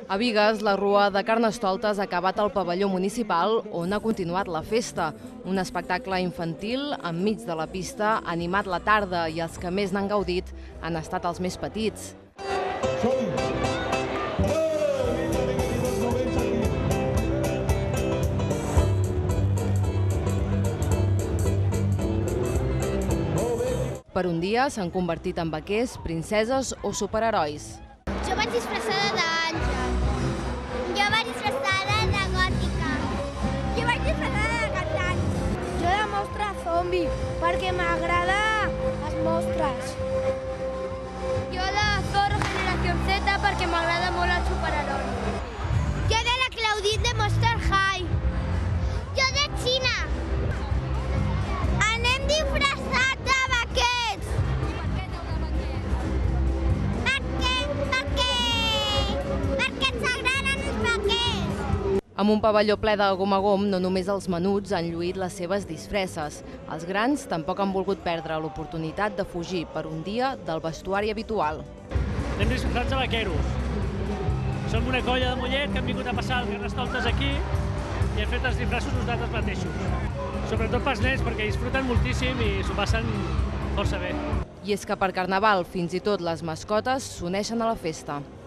A Bigues, la Rua de Carnestoltes ha acabat al pavelló municipal on ha continuat la festa. Un espectacle infantil enmig de la pista ha animat la tarda i els que més n'han gaudit han estat els més petits. Per un dia s'han convertit en vaquers, princeses o superherois. Jo vaig disfressada d'àngel. Jo vaig disfressada de gòtica. Jo vaig disfressada de cantant. Jo de mostra zombi, perquè m'agrada les mostres. Jo de Zorro Generació Z, perquè m'agrada molt el superheroi. Jo de la Claudit de Monster High. Jo de Xina. Anem disfressats de vaquers. I per què aneu de vaquers? Perquè ens agraden els vaquers. Amb un pavelló ple de gom a gom, no només els menuts han lluït les seves disfresses. Els grans tampoc han volgut perdre l'oportunitat de fugir per un dia del vestuari habitual. Anem disfressats de vaqueros. Som una colla de Mollet que hem vingut a passar el Carnestoltes aquí i hem fet els disfressos nosaltres mateixos. Sobretot pels nens, perquè disfruten moltíssim i s'ho passen força bé. I és que per Carnaval fins i tot les mascotes s'uneixen a la festa.